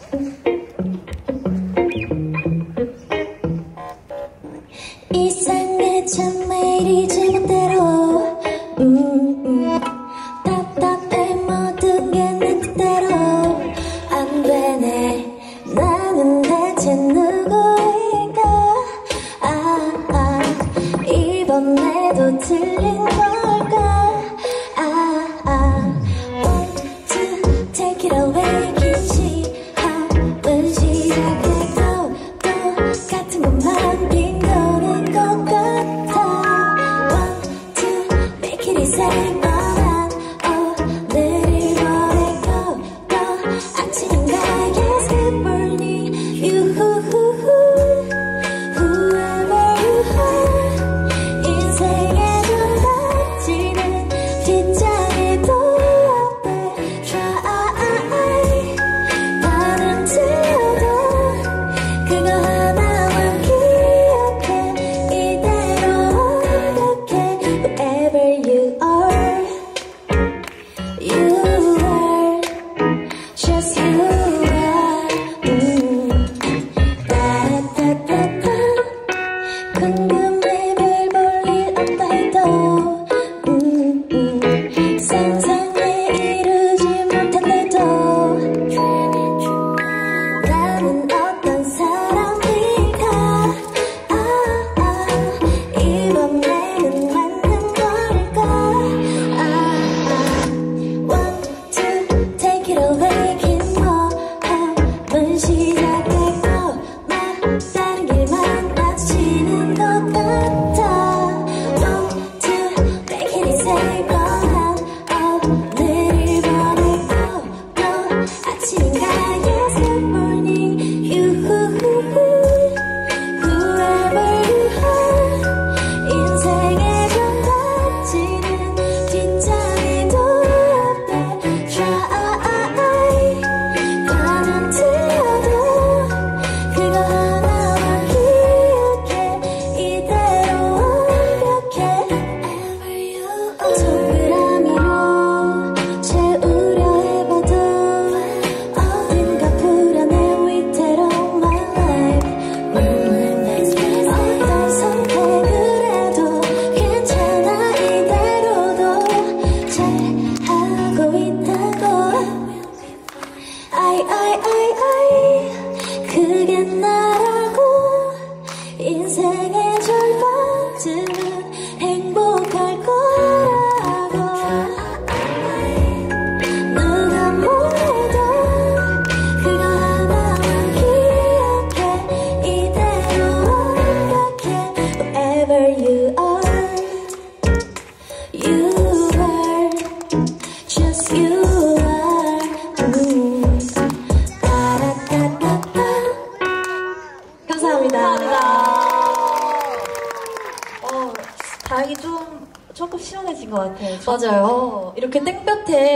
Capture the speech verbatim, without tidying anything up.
이상해 매일이 제멋대로 음, 음. 답답해 모든 게 내 뜻대로 안 되네. 나는 대체 누구일까? 아, 아, 이번에도 틀린 걸까? 아, 아, one, two, take it away. 긴 시합은 시작했고 또 같은 것만 빙도는 것 같아. One, two, make it easy. 뻔한 오늘을 보내고 또 아침인가. Yes, good morning, you, whoever you are. 인생의 전단지는 뒷장에도 앞에 try. 나는 틀려도 그거 하나만 기억해. 이대로 완벽해. Whoever you are, you are just you are. 음. 따라따따따. 궁금해 별 볼 일 없다 해도 음, 음. 상상해 이루지 못한데도 나는 어떤 사람일까? 아, 아, 이번에는 맞는 걸까? 아, 아, one, two, take it away. 긴 모험은 시작됐고 나 다른 길만 마치는 것 같아. One, two, make it easy. 뻔한 오늘을 보내고 또 아침인가. Yes, good morning, you, whoever you are. 인생의 전단지는 뒷장에도 앞에 try. 나는 틀려도 그거 하나만 기억해. 이대로 완벽해. 동그라미로 채우려 해봐도 어딘가 불안해. 위태로운 my life. 어떤 선택을 해도 괜찮아. 이대로도 잘하고 있다고. 아이 아이 아이 아이 그게 나라고. 인생의 절반쯤은 행복할 거라고. 누가 뭐래도 그거 하나만 기억해. 이대로 완벽해. Whoever you are, you are just you are. 음. 따라따따따. 감사합니다. 어, 다행히 좀 조금 시원해진 것 같아요. 맞아요. 이렇게 땡볕에